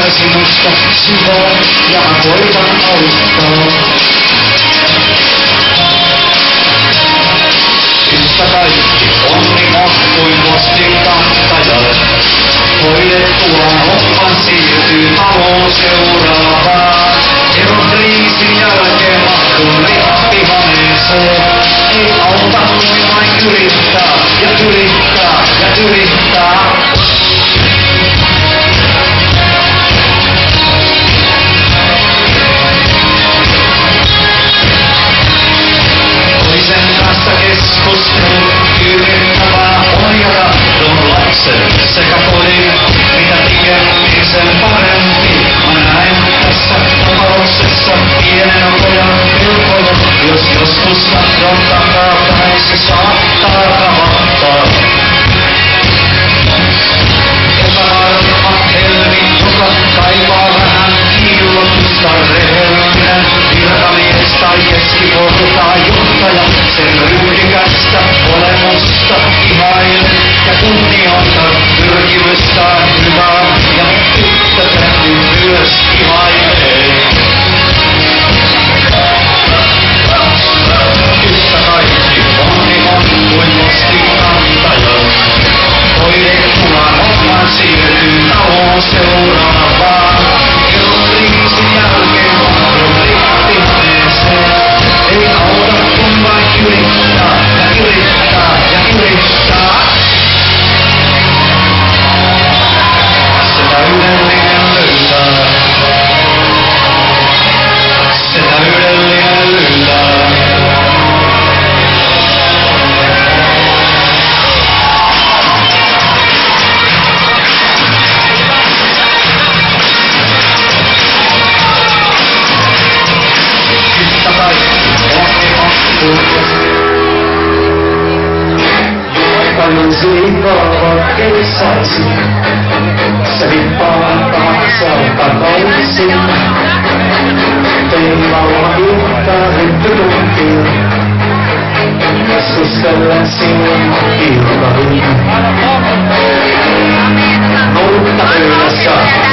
sinusta syvää ja mä koitan auttaa. Yhtä kaikki onni on kuin postin kantajalle. Hoidettuaan homman siirtyy taloon seuraavaan. Erokriisin jälkeen mahdun rippihaneeseen. Ei auta kuin vain yrittää ja yrittää ja yrittää. Toisen kanssa keskustelun yrittävää on ja tahdon lapsen sekä kodin. Mitä pikemmin sen parempi. Mä näen tässä tapauksessa pienen pojan pelkoja. Jos joskus tahdon takapäin se saattaa kavahtaa. Epävarma helmi, joka kaipaa vähän kiillotusta. Rehellinen virkamies tai keskiportaa johtaja. Sen ryhdikästä olemusta ihailen ja kunnioitan pyrkimystään hyvää. Ja tyttötäni myös ihailee. Yhtä kaikki onni on kuin postin kantaja. Hoidettuaan homman siirtyy taloon seuraavaan. Erokriisin jälkeen mahdun rippihaneeseen. Ei auta kun vain yrittää ja yrittää ja yrittää. Se täydellinen löytää. Se täydellinen löytää. Yhtä kaikki onni on Jumalan siivaa ei saisi, se vippaa tahansa takaisin. Tein laulaa yhtä ryttytuntia, keskustellen sinun iltaviin. Mutta pöydässä